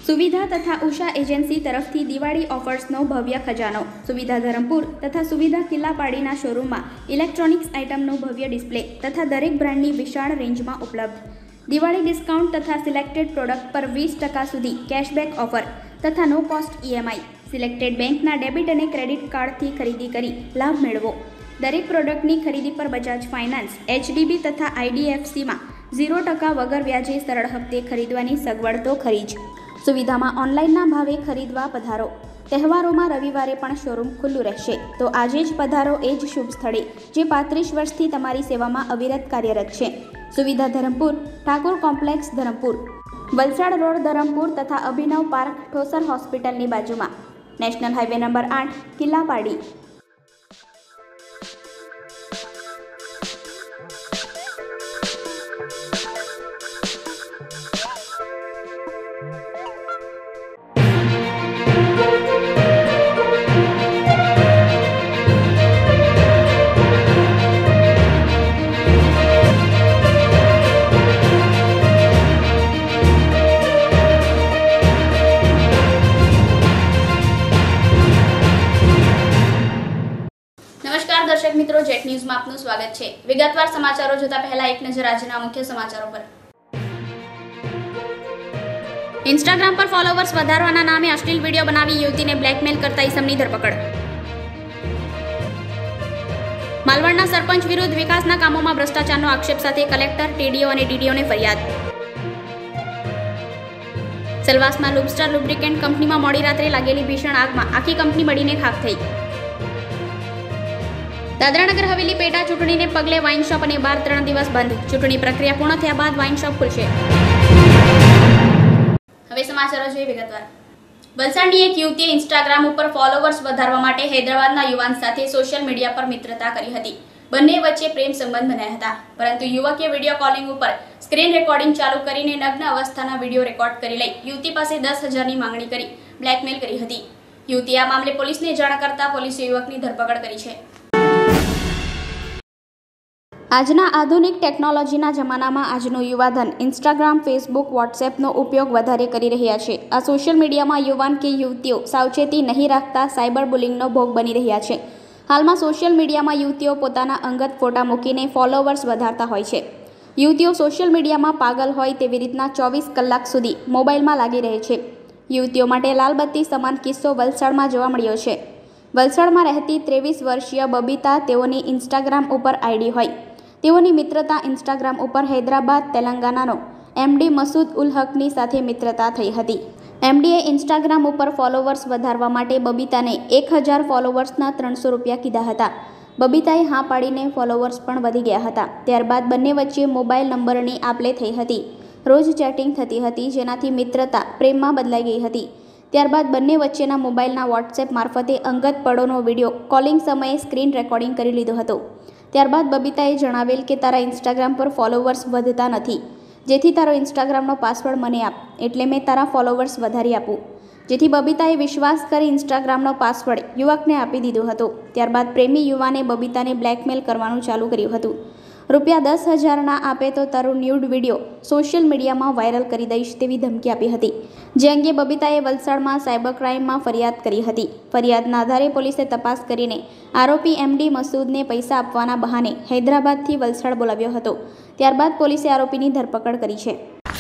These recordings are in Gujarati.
सुविधा तथा उषा एजेंसी तरफथी दिवाળી ऑफर्सनो भव्य खजानो। सुविधा धरमपुर तथा सुविधा किल्लापाड़ीना शोरूम में इलेक्ट्रॉनिक्स आइटमनो भव्य डिस्प्ले तथा दरेक ब्रांडनी विशाल रेंज में उपलब्ध। दिवाળી डिस्काउंट तथा सिलेक्टेड प्रोडक्ट पर 20% सुधी कैशबेक ऑफर तथा नो कॉस्ट EMI। सिलेक्टेड बैंकना डेबिट और क्रेडिट कार्ड थी खरीदी करी लाभ मेळवो। दरेक प्रोडक्टनी खरीदी पर बजाज फाइनांस, HDB तथा IDFC में 0% वगर व्याजे सरल हफ्ते खरीदवानी सगवड तो खरी ज। सुविधा में ऑनलाइन भावे खरीदवा पधारो। तहेवारों में रविवारे पण शोरूम खुल्लू रहेशे, तो आजे ज पधारो एज शुभ स्थळे जे 35 वर्षथी तमारी सेवा में अविरत कार्यरत छे। सुविधा धरमपुर, ठाकुर कॉम्प्लेक्स धरमपुर, वलसाड रोड धरमपुर तथा अभिनव पार्क ठोसर हॉस्पिटल बाजू में, नेशनल हाईवे नंबर 8 किल्लापाड़ी। नमस्कार दर्शक मित्रों, जेट न्यूज में आपનું स्वागत છે। વિગતવાર સમાચારો જોતા પહેલા એક નજર આજના મુખ્ય સમાચારો પર। ઇન્સ્ટાગ્રામ પર ફોલોવર્સ વધારવાના નામે અશ્લીલ વિડિયો બનાવી યુવતીને બ્લેકમેલ કરતા ઈસમની ધરપકડ। માલવણના સરપંચ વિરુદ્ધ વિકાસના કામોમાં ભ્રષ્ટાચારનો આક્ષેપ સાથે કલેક્ટર, TDO અને DDOને ફરિયાદ। સેલવાસમાં લુબસ્ટર લુબ્રિકેન્ટ કંપનીમાં મોડી રાત્રે લાગેલી ભીષણ આગમાં આખી કંપની બળીને ખાખ થઈ। દાદરાનગર હવેલી પેટા ચૂંટણીને પગલે વાઇન શોપ અને બાર 3 દિવસ બંધ। ચૂંટણી પ્રક્રિયા પૂર્ણ થયા બાદ વાઇન શોપ ખુલશે। હવે સમાચારો જોઈએ વિગતવાર। વલસાડની એક યુવતીએ ઇન્સ્ટાગ્રામ ઉપર ફોલોવર્સ વધારવા માટે હૈદરાબાદના યુવાન સાથે સોશિયલ મીડિયા પર મિત્રતા કરી હતી। બંને વચ્ચે પ્રેમ સંબંધ બન્યા હતા, પરંતુ યુવકે વિડીયો કોલિંગ ઉપર સ્ક્રીન રેકોર્ડિંગ ચાલુ કરીને નગ્ન અવસ્થાના વિડીયો રેકોર્ડ કરી લઈ યુવતી પાસે 10,000ની માંગણી કરી બ્લેકમેલ કરી હતી। યુવતીએ આ મામલે પોલીસને જાણ કરતા પોલીસે યુવકની ધરપકડ કરી છે। આજના આધુનિક ટેકનોલોજીના જમાનામાં આજનું યુવાધન ઇન્સ્ટાગ્રામ, ફેસબુક, વોટ્સએપનો ઉપયોગ વધારે કરી રહ્યા છે। આ સોશિયલ મીડિયામાં યુવાન કે યુવતીઓ સાવચેતી નહીં રાખતા સાયબર બુલિંગનો ભોગ બની રહ્યા છે। હાલમાં સોશિયલ મીડિયામાં યુવતીઓ પોતાના અંગત ફોટા મૂકીને ફોલોવર્સ વધારતા હોય છે। યુવતીઓ સોશિયલ મીડિયામાં પાગલ હોય તેવી રીતના 24 કલાક સુધી મોબાઈલમાં લાગી રહે છે। યુવતીઓ માટે લાલબત્તી સમાન કિસ્સો વલસાડમાં જોવા મળ્યો છે। વલસાડમાં રહેતી 23 વર્ષીય બબીતા, તેઓની ઇન્સ્ટાગ્રામ ઉપર આઈડી હોય। તેઓની મિત્રતા ઇન્સ્ટાગ્રામ ઉપર હૈદરાબાદ, તેલંગાણાનો MD મસૂદ ઉલ હકની સાથે મિત્રતા થઈ હતી। MDએ ઇન્સ્ટાગ્રામ ઉપર ફોલોવર્સ વધારવા માટે બબીતાને 1000 ફોલોવર્સના 300 રૂપિયા કીધા હતા। બબીતાએ હા પાડીને ફોલોવર્સ પણ વધી ગયા હતા। ત્યારબાદ બંને વચ્ચે મોબાઈલ નંબરની આપ-લે થઈ હતી। રોજ ચેટિંગ થતી હતી, જેનાથી મિત્રતા પ્રેમમાં બદલાઈ ગઈ હતી। ત્યારબાદ બંને વચ્ચેના મોબાઈલના વોટ્સએપ મારફતે અંગત પળોનો વિડીયો કોલિંગ સમયે સ્ક્રીન રેકોર્ડિંગ કરી લીધો હતો। ત્યારબાદ બબીતાએ જણાવેલ કે તારા ઇન્સ્ટાગ્રામ પર ફોલોવર્સ વધતા નથી, જેથી તારો ઇન્સ્ટાગ્રામનો પાસવર્ડ મને આપ, એટલે મેં તારા ફોલોવર્સ વધારી આપું। જેથી બબીતાએ વિશ્વાસ કરી ઇન્સ્ટાગ્રામનો પાસવર્ડ યુવકને આપી દીધો હતો। ત્યારબાદ પ્રેમી યુવાને બબીતાને બ્લેકમેલ કરવાનું ચાલુ કર્યું હતું। રૂપિયા 10,000ના આપે તો તારું ન્યૂડ વિડીયો સોશિયલ મીડિયામાં વાયરલ કરી દઈશ તેવી ધમકી આપી હતી, જે અંગે બબીતાએ વલસાડમાં સાયબર ક્રાઇમમાં ફરિયાદ કરી હતી। ફરિયાદના આધારે પોલીસે તપાસ કરીને આરોપી MD મસૂદને પૈસા આપવાના બહાને હૈદરાબાદથી વલસાડ બોલાવ્યો હતો। ત્યારબાદ પોલીસે આરોપીની ધરપકડ કરી છે।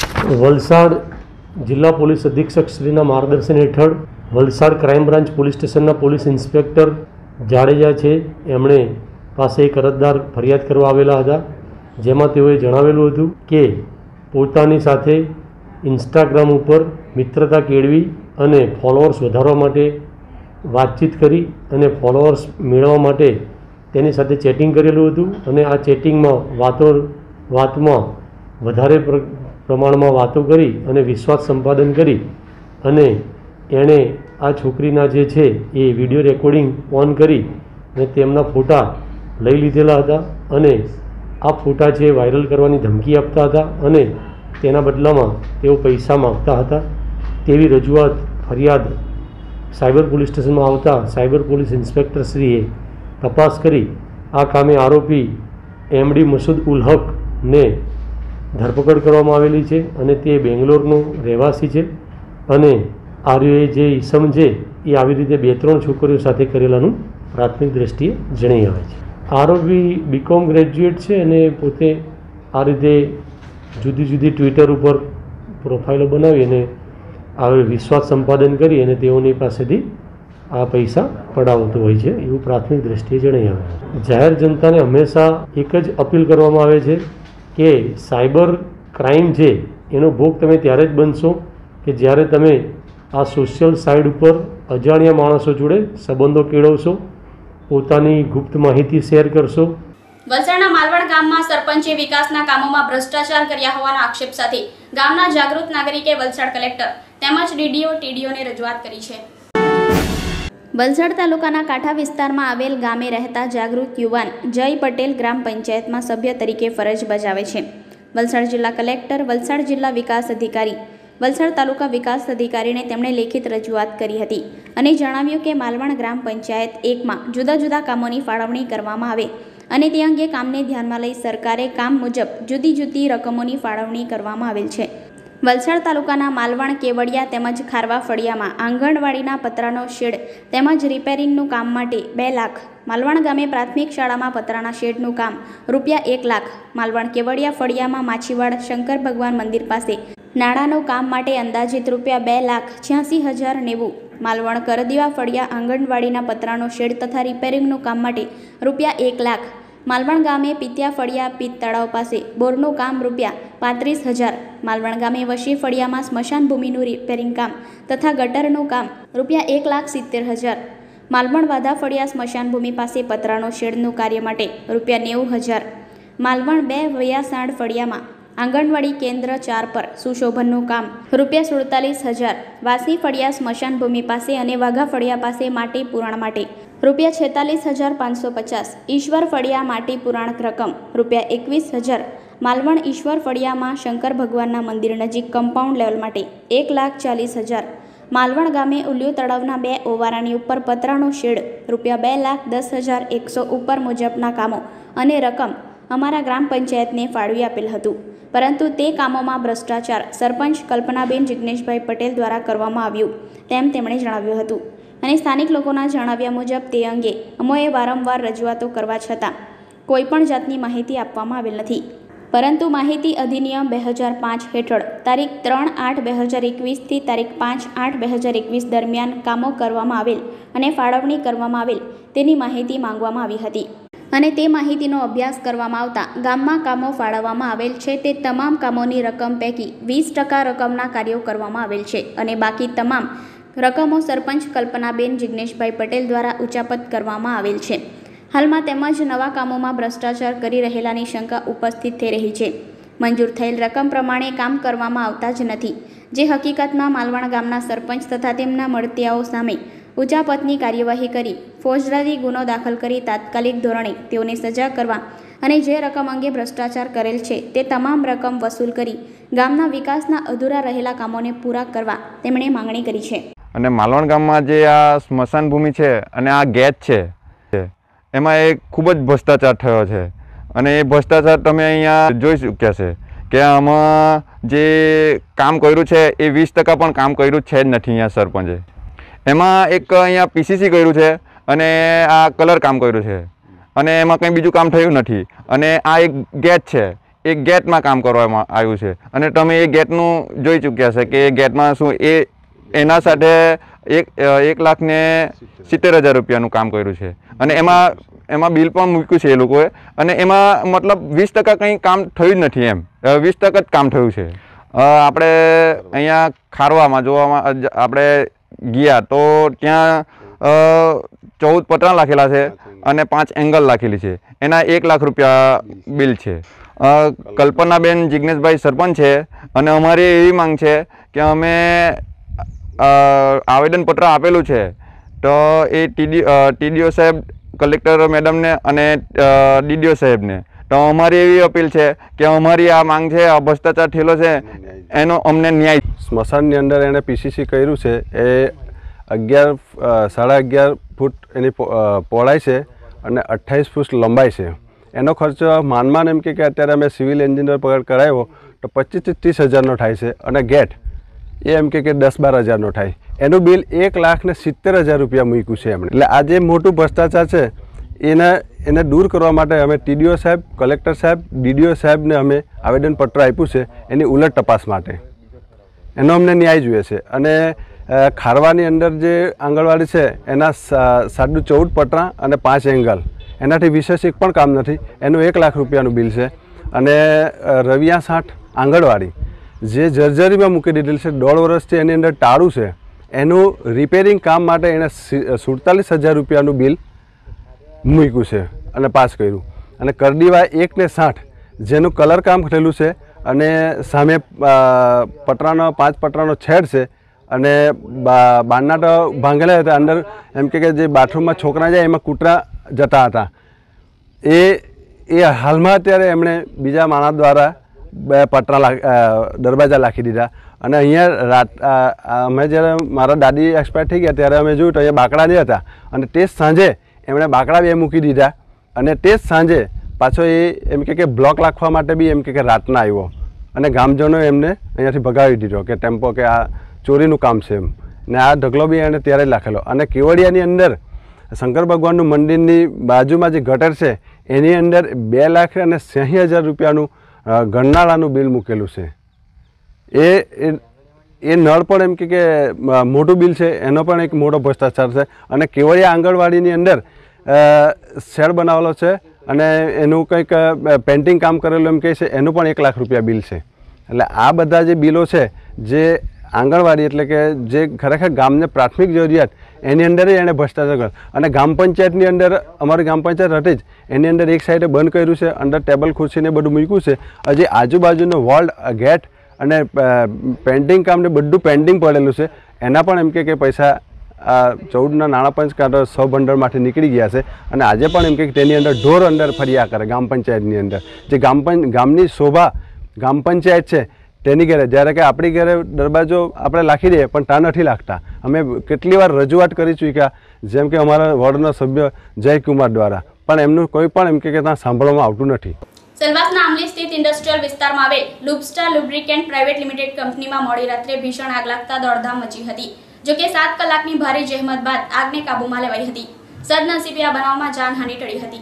વલસાડ જિલ્લા પોલીસ અધિક્ષક શ્રીના માર્ગદર્શન હેઠળ વલસાડ ક્રાઇમ બ્રાન્ચ પોલીસ સ્ટેશનના પોલીસ ઇન્સ્પેક્ટર જાડેજા છે, એમણે પાસે એક અરજદાર ફરિયાદ કરવા આવેલા હતા, જેમાં તેઓએ જણાવેલું હતું કે પોતાની સાથે ઇન્સ્ટાગ્રામ ઉપર મિત્રતા કેળવી અને ફોલોઅર્સ વધારવા માટે વાતચીત કરી અને ફોલોઅર્સ મેળવવા માટે તેની સાથે ચેટિંગ કરેલું હતું અને આ ચેટિંગમાં વાતમાં વધારે પ્રમાણમાં વાતો કરી અને વિશ્વાસ સંપાદન કરી અને એણે આ છોકરીના જે છે એ વિડીયો રેકોર્ડિંગ ઓન કરી અને તેમના ફોટા લઈ લીધેલા હતા અને આ ફોટા છે વાયરલ કરવાની ધમકી આપતા હતા અને તેના બદલામાં તેઓ પૈસા માગતા હતા તેવી રજૂઆત ફરિયાદ સાયબર પોલીસ સ્ટેશનમાં આવતા સાયબર પોલીસ ઇન્સ્પેક્ટરશ્રીએ તપાસ કરી આ કામે આરોપી MD મસૂદ ઉલ હકને ધરપકડ કરવામાં આવેલી છે અને તે બેંગ્લોરનો રહેવાસી છે અને આર્યોએ જે ઈસમ છે એ આવી રીતે 2-3 છોકરીઓ સાથે કરેલાનું પ્રાથમિક દ્રષ્ટિએ જણાઈ આવે છે. આરોપી બીકોમ ગ્રેજ્યુએટ છે અને પોતે આ રીતે જુદી જુદી ટ્વિટર ઉપર પ્રોફાઇલો બનાવી અને આવી વિશ્વાસ સંપાદન કરી અને તેઓની પાસેથી આ પૈસા પડાવતો હોય છે એવું પ્રાથમિક દ્રષ્ટિએ જણાઈ આવે છે. જાહેર જનતાને હંમેશા એક જ અપીલ કરવામાં આવે છે કે સાયબર ક્રાઇમ છે એનો ભોગ તમે ત્યારે જ બનશો કે જ્યારે તમે આ સોશિયલ સાઇટ ઉપર અજાણ્યા માણસો જોડે સંબંધો કેળવશો, પોતાની ગુપ્ત માહિતી શેર કરશો. વલસાડના માલવણ ગામમાં સરપંચે વિકાસના કામોમાં ભ્રષ્ટાચાર કર્યા હોવાના આક્ષેપ સાથે ગામના જાગૃત નાગરિકે વલસાડ કલેક્ટર તેમજ ડીડીઓ ટીડીઓને રજૂઆત કરી છે. વલસાડ તાલુકાના કાંઠા વિસ્તારમાં આવેલ ગામે રહેતા જાગૃત યુવાન જય પટેલ ગ્રામ પંચાયતમાં સભ્ય તરીકે ફરજ બજાવે છે. વલસાડ જિલ્લા કલેક્ટર, વલસાડ જિલ્લા વિકાસ અધિકારી, વલસાડ તાલુકા વિકાસ અધિકારીને તેમણે લેખિત રજૂઆત કરી હતી અને જણાવ્યું કે માલવણ ગ્રામ પંચાયત 1માં જુદા જુદા કામોની ફાળવણી કરવામાં આવે અને તે અંગે કામને ધ્યાનમાં લઈ સરકારે કામ મુજબ જુદી જુદી રકમોની ફાળવણી કરવામાં આવેલ છે. વલસાડ તાલુકાના માલવણ, કેવડિયા તેમજ ખારવા ફળિયામાં આંગણવાડીના પતરાનો શેડ તેમજ રિપેરિંગનું કામ માટે 2 લાખ, માલવણ ગામે પ્રાથમિક શાળામાં પતરાના શેડનું કામ રૂપિયા 1 લાખ, માલવણ કેવડિયા ફળિયામાં માછીવાડ શંકર ભગવાન મંદિર પાસે નાણાંનું કામ માટે અંદાજિત રૂપિયા 2,86,090, માલવણ કરદીવા ફળિયા આંગણવાડીના પતરાનો શેડ તથા રિપેરિંગનું કામ માટે રૂપિયા 1 લાખ, માલવણ ગામે પિત્યા ફળિયા પિત્ત તળાવ પાસે બોરનું કામ રૂપિયા 35,000, માલવણ ગામે વશી ફળિયામાં સ્મશાન ભૂમિનું રિપેરિંગ કામ તથા ગટરનું કામ રૂપિયા 1,70,000, માલવણ વાધા ફળિયા સ્મશાન ભૂમિ પાસે પતરાનો શેડનું કાર્ય માટે રૂપિયા 90,000, માલવણ 2 વૈયાસાણ ફળિયામાં આંગણવાડી કેન્દ્ર 4 પર સુશોભનનું કામ રૂપિયા 47,000, વાસી ફળિયા સ્મશાન ભૂમિ પાસે અને વાઘા ફળિયા પાસે માટી પુરાણ માટે રૂપિયા 46,550, ઈશ્વર ફળિયા માટી પુરાણ રકમ રૂપિયા 21,000, માલવણ ઈશ્વર ફળિયામાં શંકર ભગવાનના મંદિર નજીક કમ્પાઉન્ડ લેવલ માટે 1,40,000, માલવણ ગામે ઉલ્યુ તળાવના 2 ઓવારાની ઉપર પતરાનો શેડ રૂપિયા 2,10,100 ઉપર મુજબના કામો અને રકમ અમારા ગ્રામ પંચાયતને ફાળવી આપેલ હતું, પરંતુ તે કામોમાં ભ્રષ્ટાચાર સરપંચ કલ્પનાબેન જિગ્નેશભાઈ પટેલ દ્વારા કરવામાં આવ્યું તેમ તેમણે જણાવ્યું હતું અને સ્થાનિક લોકોના જણાવ્યા મુજબ તે અંગે અમોએ વારંવાર રજૂઆતો કરવા છતાં કોઈપણ જાતની માહિતી આપવામાં આવેલ નથી, પરંતુ માહિતી અધિનિયમ 2005 હેઠળ તારીખ 3/8/2021 તારીખ 5/8/2021 દરમિયાન કામો કરવામાં આવેલ અને ફાળવણી કરવામાં આવેલ તેની માહિતી માંગવામાં આવી હતી અને તે માહિતીનો અભ્યાસ કરવામાં આવતા ગામમાં કામો ફાળવવામાં આવેલ છે તે તમામ કામોની રકમ પૈકી 20% રકમના કાર્યો કરવામાં આવેલ છે અને બાકી તમામ રકમો સરપંચ કલ્પનાબેન જિગ્નેશભાઈ પટેલ દ્વારા ઉચાપત કરવામાં આવેલ છે. હાલમાં તેમજ નવા કામોમાં ભ્રષ્ટાચાર કરી રહેલાની શંકા ઉપસ્થિત થઈ રહી છે. મંજૂર થયેલ રકમ પ્રમાણે કામ કરવામાં આવતા જ નથી, જે હકીકતમાં માલવણ ગામના સરપંચ તથા તેમના મળતિયાઓ સામે ઉચાપતની કાર્યવાહી કરી ફોજદારી ગુનો દાખલ કરી તાત્કાલિક ધોરણે તેઓને સજા કરવા અને જે રકમ અંગે ભ્રષ્ટાચાર કરેલ છે તે તમામ રકમ વસૂલ કરી ગામના વિકાસના અધૂરા રહેલા કામોને પૂરા કરવા તેમણે માંગણી કરી છે. અને માલવણ ગામમાં જે આ સ્મશાન ભૂમિ છે અને આ ગેટ છે એમાં એક ખૂબ જ ભ્રષ્ટાચાર થયો છે અને એ ભ્રષ્ટાચાર તમે અહીંયા જોઈ શક્યા છે કે આમાં જે કામ કર્યું છે એ 20% પણ કામ કર્યું છે જ નથી અહીંયા સરપંચે. એમાં એક અહીંયા પીસીસી કર્યું છે અને આ કલર કામ કર્યું છે અને એમાં કંઈ બીજું કામ થયું નથી અને આ એક ગેટ છે, એ ગેટમાં કામ કરવામાં આવ્યું છે અને તમે એ ગેટનું જોઈ ચૂક્યા છે કે એ ગેટમાં શું એના સાથે 1,70,000 રૂપિયાનું કામ કર્યું છે અને એમાં બિલ પણ મૂક્યું છે એ લોકોએ અને એમાં મતલબ 20% કંઈ કામ થયું જ નથી, એમ 20% જ કામ થયું છે. આપણે અહીંયા ખારવામાં જોવામાં આપણે ગયા તો ત્યાં 14 પતરા લખેલા છે અને 5 એંગલ લખેલી છે, એના 1 લાખ રૂપિયા બિલ છે. કલ્પનાબેન જિગ્નેશભાઈ સરપંચ છે અને અમારી એવી માંગ છે કે અમે આવેદનપત્ર આપેલું છે તો એ ટીડીઓ સાહેબ, કલેક્ટર મેડમને અને ડીડીઓ સાહેબને, તો અમારી એવી અપીલ છે કે અમારી આ માંગ છે, આ ભ્રષ્ટાચાર થયેલો છે એનો અમને ન્યાય. સ્મશાનની અંદર એણે પીસીસી કર્યું છે એ 11.5 ફૂટ એની પહોળાઈ છે અને 28 ફૂટ લંબાઈ છે. એનો ખર્ચ માનમાન એમ કે અત્યારે અમે સિવિલ એન્જિનિયર પગાર કરાવ્યો તો 25 થી 30 હજારનો થાય છે અને ગેટ એ એમ કે 10-12 હજારનો થાય. એનું બિલ 1,70,000 રૂપિયા મૂક્યું છે એમણે. એટલે આ જે મોટું ભ્રષ્ટાચાર છે એને દૂર કરવા માટે અમે TDO સાહેબ, કલેક્ટર સાહેબ, DDO સાહેબને અમે આવેદનપત્ર આપ્યું છે એની ઉલટ તપાસ માટે. એનો અમને ન્યાય જોઈએ છે. અને ખારવાની અંદર જે આંગણવાડી છે એના 14 પટરા અને 5 એંગલ, એનાથી વિશેષ એક પણ કામ નથી. એનું 1 લાખ રૂપિયાનું બિલ છે. અને રવિયા 60 આંગણવાડી જે જર્જરીમાં મૂકી દીધેલ છે, 1.5 વર્ષથી એની અંદર ટાળું છે, એનું રિપેરિંગ કામ માટે એણે 47,000 રૂપિયાનું બિલ મૂક્યું છે અને પાસ કર્યું. અને કરડીવા 1 ને 60 જેનું કલર કામ થયેલું છે અને સામે પટરાનો 5 પટરાનો છેડ છે અને બારના તો ભાંગેલા હતા. અંદર એમ કે જે બાથરૂમમાં છોકરા જાય એમાં કૂતરા જતા હતા. એ હાલમાં અત્યારે એમણે બીજા માણસ દ્વારા દરવાજા લાખી દીધા. અને અહીંયા અમે જ્યારે મારા દાદી એક્સપાયર થઈ ગયા ત્યારે અમે જોયું તો અહીંયા બાકડા જે હતા અને તે જ સાંજે એમણે બાકડા બી મૂકી દીધા. અને તે જ સાંજે પાછો એ એમ કે બ્લોક રાખવા માટે બી એમ કે રાતના આવ્યો અને ગામજનો એમને અહીંયાથી ભગાવી દીધો કે ટેમ્પો કે આ ચોરીનું કામ છે એમ. ને આ ઢગલો બી એણે ત્યારે જ રાખેલો. અને કેવડિયાની અંદર શંકર ભગવાનનું મંદિરની બાજુમાં જે ગટર છે એની અંદર 2,80,000 રૂપિયાનું ગણનાળાનું બિલ મૂકેલું છે. એ નળ પણ એમ કે મોટું બિલ છે, એનો પણ એક મોટો ભ્રષ્ટાચાર છે. અને કેવડિયા આંગણવાડીની અંદર શેડ બનાવેલો છે અને એનું કંઈક પેન્ટિંગ કામ કરેલું એમ કહે છે, એનું પણ 1 લાખ રૂપિયા બિલ છે. એટલે આ બધા જે બિલો છે જે આંગણવાડી એટલે કે જે ખરેખર ગામને પ્રાથમિક જરૂરિયાત એની અંદર એણે ભ્રષ્ટાચાર કર્યો. અને ગ્રામ પંચાયતની અંદર અમારી ગ્રામ પંચાયત હતી જ એની અંદર એક સાઈડે બંધ કર્યું છે, અંદર ટેબલ ખુરશીને બધું મૂક્યું છે. હજી આજુબાજુનો વોલ ગેટ અને પેન્ટિંગ કામને બધું પેન્ડિંગ પડેલું છે. એના પણ એમ કે પૈસા 14ના નાણાં પંચ કાં તો સૌભંડોળમાંથી નીકળી ગયા છે. અને આજે પણ એમ કે તેની અંદર ઢોર અંદર ફર્યા કરે ગ્રામ પંચાયતની અંદર. જે ગામની શોભા ગ્રામ પંચાયત છે તેની ઘરે, જ્યારે કે આપણી ઘરે દરવાજો આપણે લાખી દઈએ પણ ત્યાં નથી લાગતા. અમે કેટલી વાર રજૂઆત કરી ચૂક્યા, જેમ કે અમારા વોર્ડના સભ્ય જયકુમાર દ્વારા, પણ એમનું કોઈ પણ એમ કે ત્યાં સાંભળવામાં આવતું નથી. સેલવાસના આમલી સ્થિત ઇન્ડસ્ટ્રીયલ વિસ્તારમાં આવેલ લુબસ્ટાર લુબ્રિકેન્ટ પ્રાઇવેટ લિમિટેડ કંપનીમાં મોડી રાત્રે ભીષણ આગ લાગતા દોડધામ મચી હતી. જોકે 7 કલાકની ભારે જહેમત બાદ આગને કાબૂમાં લેવાઈ હતી. સદનસીબે આ બનાવમાં જાનહાનિ ટળી હતી.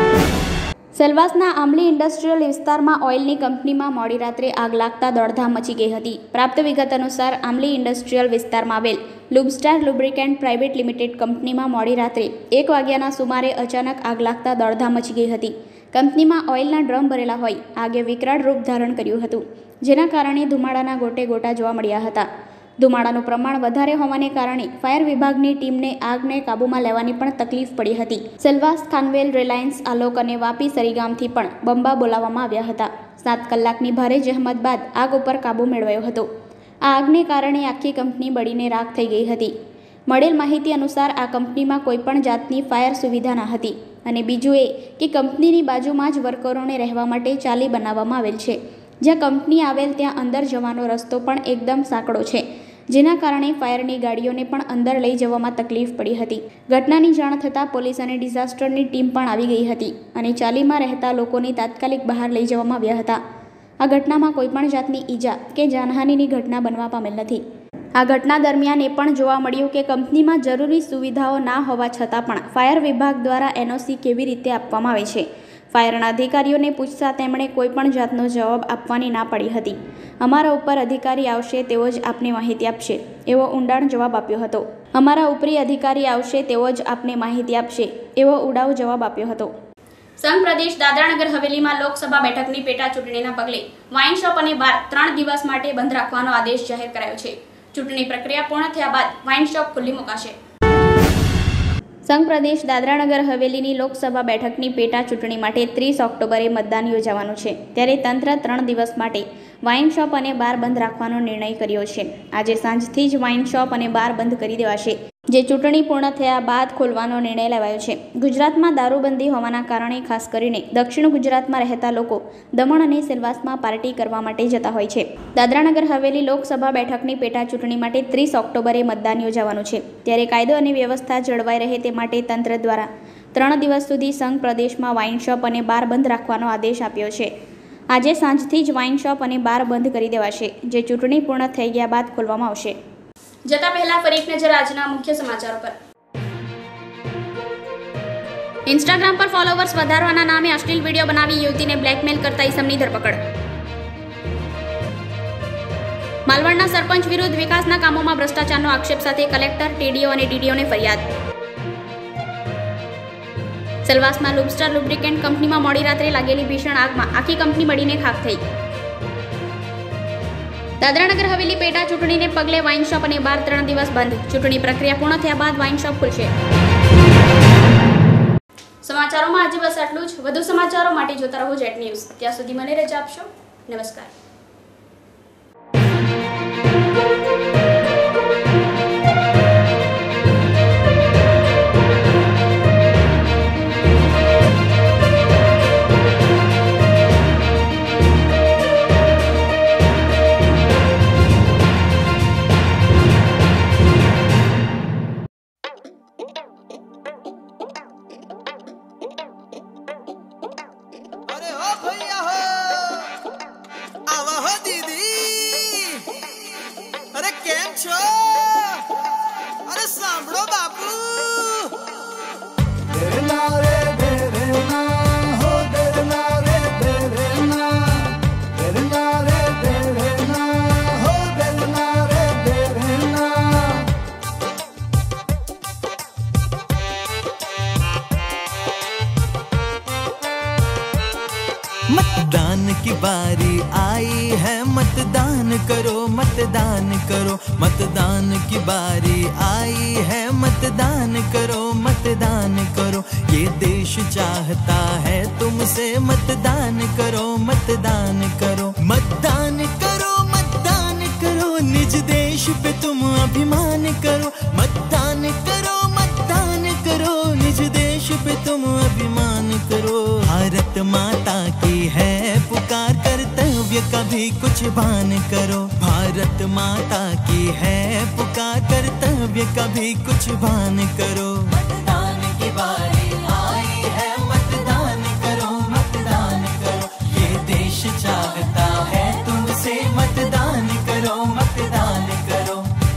સેલવાસના આમલી ઇન્ડસ્ટ્રીયલ વિસ્તારમાં ઓઇલની કંપનીમાં મોડી રાત્રે આગ લાગતા દોડધામ મચી ગઈ હતી. પ્રાપ્ત વિગત અનુસાર આમલી ઇન્ડસ્ટ્રીયલ વિસ્તારમાં આવેલ લુબસ્ટાર લુબ્રિકેન્ટ પ્રાઇવેટ લિમિટેડ કંપનીમાં મોડી રાત્રે 1 વાગ્યાના સુમારે અચાનક આગ લાગતા દોડધામ મચી ગઈ હતી. કંપનીમાં ઓઇલના ડ્રમ ભરેલા હોય આગે વિકરાળ રૂપ ધારણ કર્યું હતું, જેના કારણે ધુમાડાના ગોટે ગોટા જોવા મળ્યા હતા. ધુમાડાનું પ્રમાણ વધારે હોવાને કારણે ફાયર વિભાગની ટીમને આગને કાબૂમાં લેવાની પણ તકલીફ પડી હતી. સેલવાસ, ખાનવેલ, રિલાયન્સ, આલોક અને વાપી સરીગામથી પણ બંબા બોલાવવામાં આવ્યા હતા. 7 કલાકની ભારે જહેમત બાદ આગ ઉપર કાબૂ મેળવાયો હતો. આ આગને કારણે આખી કંપની બળીને રાખ થઈ ગઈ હતી. મળેલ માહિતી અનુસાર આ કંપનીમાં કોઈપણ જાતની ફાયર સુવિધા ન હતી. અને બીજું એ કે કંપનીની બાજુમાં જ વર્કરોને રહેવા માટે ચાલી બનાવવામાં આવેલ છે. જ્યાં કંપની આવેલ ત્યાં અંદર જવાનો રસ્તો પણ એકદમ સાંકડો છે, જેના કારણે ફાયરની ગાડીઓને પણ અંદર લઈ જવામાં તકલીફ પડી હતી. ઘટનાની જાણ થતાં પોલીસ અને ડિઝાસ્ટરની ટીમ પણ આવી ગઈ હતી અને ચાલીમાં રહેતા લોકોને તાત્કાલિક બહાર લઈ જવામાં આવ્યા હતા. આ ઘટનામાં કોઈપણ જાતની ઈજા કે જાનહાનિની ઘટના બનવા પામેલ નથી. આ ઘટના દરમિયાન એ પણ જોવા મળ્યું કે કંપનીમાં જરૂરી સુવિધાઓ ના હોવા છતાં પણ ફાયર વિભાગ દ્વારા NOC કેવી રીતે આપવામાં આવે છે. ફાયરના અધિકારીઓને પૂછતા તેમણે કોઈપણ જાતનો જવાબ આપવાની ના પાડી હતી. અમારા ઉપર અધિકારી આવશે તેવો જ આપને માહિતી આપશે એવો ઊંડાણ જવાબ આપ્યો હતો. અમારા ઉપરી અધિકારી આવશે તેવો જ આપને માહિતી આપશે એવો ઉડાવ જવાબ આપ્યો હતો. સંઘ પ્રદેશ દાદરાનગર હવેલીમાં લોકસભા બેઠકની પેટા ચૂંટણીના પગલે વાઇન શોપ અને બાર 3 દિવસ માટે બંધ રાખવાનો આદેશ જાહેર કરાયો છે. ચૂંટણી પ્રક્રિયા પૂર્ણ થયા બાદ વાઇન શોપ ખુલ્લી મુકાશે. સંઘ પ્રદેશ દાદરાનગર હવેલીની લોકસભા બેઠકની પેટા ચૂંટણી માટે 30 ઓક્ટોબરે મતદાન યોજાવાનું છે. ત્યારે તંત્ર 3 દિવસ માટે વાઇન શોપ અને બાર બંધ રાખવાનો નિર્ણય કર્યો છે. આજે સાંજથી જ વાઇન શોપ અને બાર બંધ કરી દેવાશે, જે ચૂંટણી પૂર્ણ થયા બાદ ખોલવાનો નિર્ણય લેવાયો છે. ગુજરાતમાં દારૂબંધી હોવાના કારણે ખાસ કરીને દક્ષિણ ગુજરાતમાં રહેતા લોકો દમણ અને સેલવાસમાં પાર્ટી કરવા માટે જતા હોય છે. દાદરાનગર હવેલી લોકસભા બેઠકની પેટા ચૂંટણી માટે 30 ઓક્ટોબરે મતદાન યોજાવાનું છે. ત્યારે કાયદો અને વ્યવસ્થા જળવાઈ રહે તે માટે તંત્ર દ્વારા 3 દિવસ સુધી સંઘ પ્રદેશમાં વાઇન શોપ અને બાર બંધ રાખવાનો આદેશ આપ્યો છે. આજે સાંજથી જ વાઇન શોપ અને બાર બંધ કરી દેવાશે, જે ચૂંટણી પૂર્ણ થઈ ગયા બાદ ખોલવામાં આવશે. જતા પહેલા ફરી એક નજર આજના મુખ્ય સમાચારો પર. ઇન્સ્ટાગ્રામ પર ફોલોવર્સ વધારવાના નામે અશ્લીલ વિડીયો બનાવી યુવતીને બ્લેકમેલ કરતા ઈસમની ધરપકડ. માલવણના સરપંચ વિરુદ્ધ વિકાસના કામોમાં ભ્રષ્ટાચારનો આક્ષેપ સાથે કલેક્ટર, ટીડીઓ અને ડીડીઓને ફરિયાદ. સેલવાસમાં લુબસ્ટર લુબ્રિકેન્ટ કંપનીમાં મોડી રાત્રે લાગેલી ભીષણ આગમાં આખી કંપની બળીને ખાખ થઈ. દાદરા નગર હવેલી પેટા ચૂંટણીને પગલે વાઇન શોપ અને બાર 3 દિવસ બંધ. ચૂંટણી પ્રક્રિયા પૂર્ણ થયા બાદ વાઇન શોપ ખુલશે. સમાચારોમાં આજે બસ આટલું જ. વધુ સમાચારો માટે જોતા રહો જેટ ન્યૂઝ. ત્યાં સુધી મને રજા આપશો. નમસ્કાર. मतदान की बारी आई है, मतदान करो, मतदान करो, मतदान की बारी आई है, मतदान करो, मतदान करो, ये देश चाहता है तुमसे, मतदान करो, मतदान करो, मतदान करो, मतदान करो, निज देश पे तुम अभिमान करो, मतदान करो, मतदान करो, निज देश पे तुम अभिमान करो. भारत माता की है पुकार, कर्तव्य का भी कुछ भान करो. भारत माता की है पुकार, कर्तव्य का भी कुछ भान करो. मतदान की बारी आई है, मतदान करो, मतदान करो, ये देश चाहता है तुमसे, मतदान करो, मतदान करो.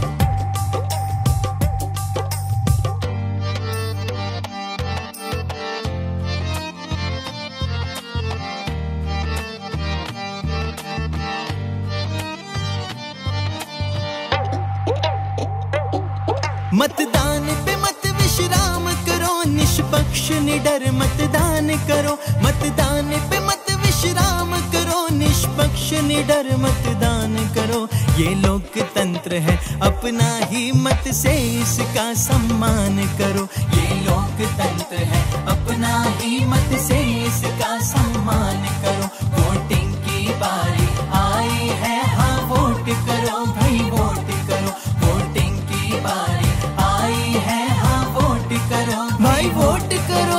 मतदान पे मत विश्राम करो, निष्पक्ष निडर मतदान करो. मतदान पे मत विश्राम करो, निष्पक्ष निडर मतदान करो. ये लोकतंत्र है अपना ही, मत से इसका सम्मान करो. ये लोकतंत्र है अपना ही, मत से इसका सम्मान करो. वोटिंग की बारी आई है, हाँ वोट करो भाई, वोट करो. वोटिंग की बारी आई है, हाँ वोट करो भाई, वोट करो.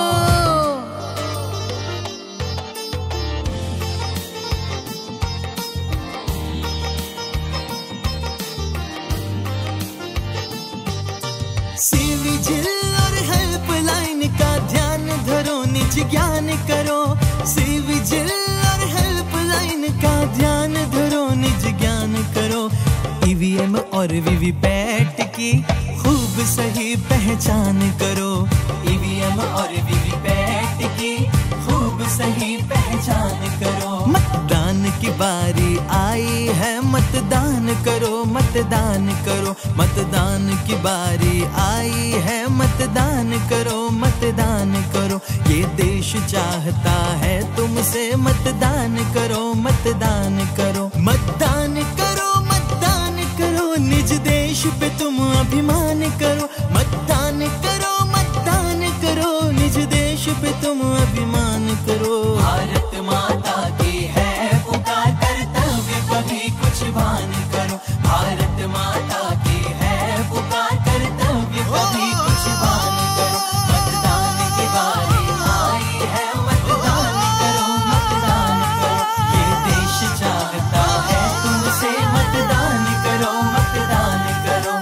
सिविजिल और हेल्पलाइन का ध्यान धरो, निज ज्ञान करो. सिविजिल और हेल्पलाइन का ध्यान धरो, निज ज्ञान करो. ईवीएम और वीवीपैट की खूब सही पहचान करो. ईवीएम और वीवीपैट की खूब सही पहचान करो. मतदान की बारी आई है, मतदान करो, मतदान करो, मतदान की बारी आई है, मतदान करो, मतदान करो, ये देश चाहता है तुमसे, मतदान करो, मतदान करो. मतदान करो, मतदान करो, निज देश पे तुम अभिमान करो. मतदान करो, मतदान करो, निज देश पे तुम अभिमान करो. भारत माता की है पुकार, कर्तव्य कभी कुछ भान करो. भारत माता की है पुकार, कर्तव्य कभी कुछ भान करो. मतदान की बारी आई है, मतदान करो, मतदान करो, ये देश चाहता है तुमसे, मतदान करो, मतदान करो.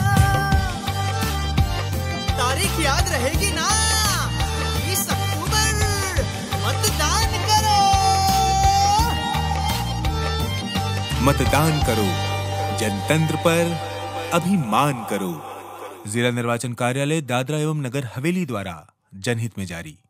तारीख याद रहेगी ना, 20 अक्टूबर, मतदान करो. मतदान करो, जनतंत्र पर अभिमान करो। जिला निर्वाचन कार्यालय दादरा एवं नगर हवेली द्वारा जनहित में जारी।